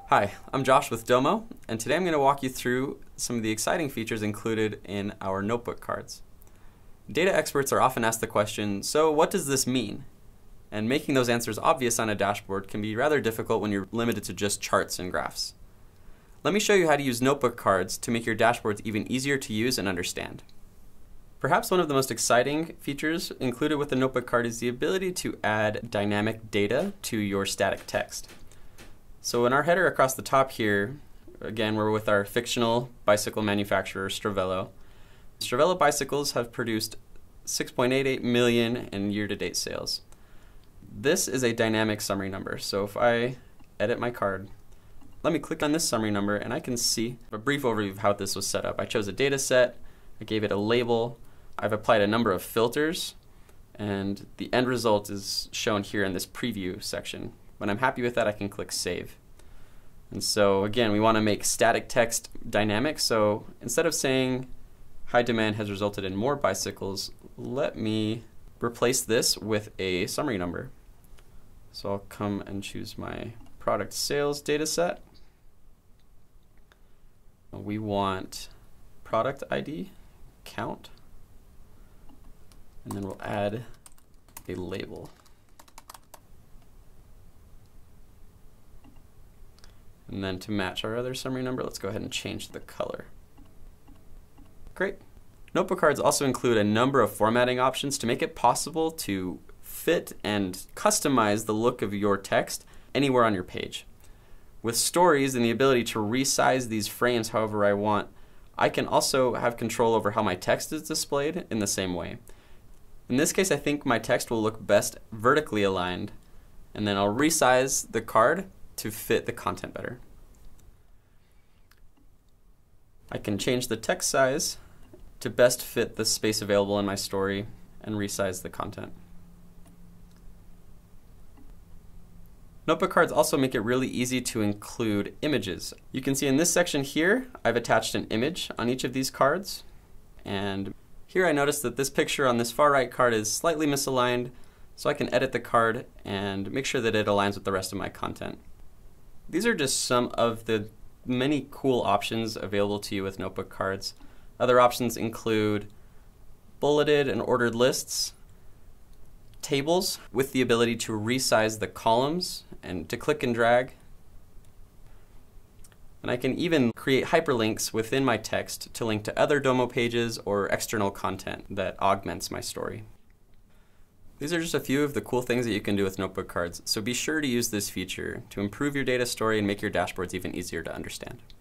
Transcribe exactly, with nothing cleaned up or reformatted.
Hi, I'm Josh with Domo, and today I'm going to walk you through some of the exciting features included in our notebook cards. Data experts are often asked the question, so what does this mean? And making those answers obvious on a dashboard can be rather difficult when you're limited to just charts and graphs. Let me show you how to use notebook cards to make your dashboards even easier to use and understand. Perhaps one of the most exciting features included with the notebook card is the ability to add dynamic data to your static text. So in our header across the top here, again, we're with our fictional bicycle manufacturer, Stravello. Stravello bicycles have produced six point eight eight million in year-to-date sales. This is a dynamic summary number. So if I edit my card, let me click on this summary number and I can see a brief overview of how this was set up. I chose a data set, I gave it a label, I've applied a number of filters, and the end result is shown here in this preview section. When I'm happy with that, I can click Save. And so again, we want to make static text dynamic. So instead of saying high demand has resulted in more bicycles, let me replace this with a summary number. So I'll come and choose my product sales data set. We want product I D, count, and then we'll add a label. And then to match our other summary number, let's go ahead and change the color. Great. Notebook cards also include a number of formatting options to make it possible to fit and customize the look of your text anywhere on your page. With stories and the ability to resize these frames however I want, I can also have control over how my text is displayed in the same way. In this case, I think my text will look best vertically aligned, and then I'll resize the card to fit the content better. I can change the text size to best fit the space available in my story and resize the content. Notebook cards also make it really easy to include images. You can see in this section here, I've attached an image on each of these cards. And here I notice that this picture on this far right card is slightly misaligned, so I can edit the card and make sure that it aligns with the rest of my content. These are just some of the many cool options available to you with notebook cards. Other options include bulleted and ordered lists, tables with the ability to resize the columns and to click and drag. And I can even create hyperlinks within my text to link to other Domo pages or external content that augments my story. These are just a few of the cool things that you can do with notebook cards, so be sure to use this feature to improve your data story and make your dashboards even easier to understand.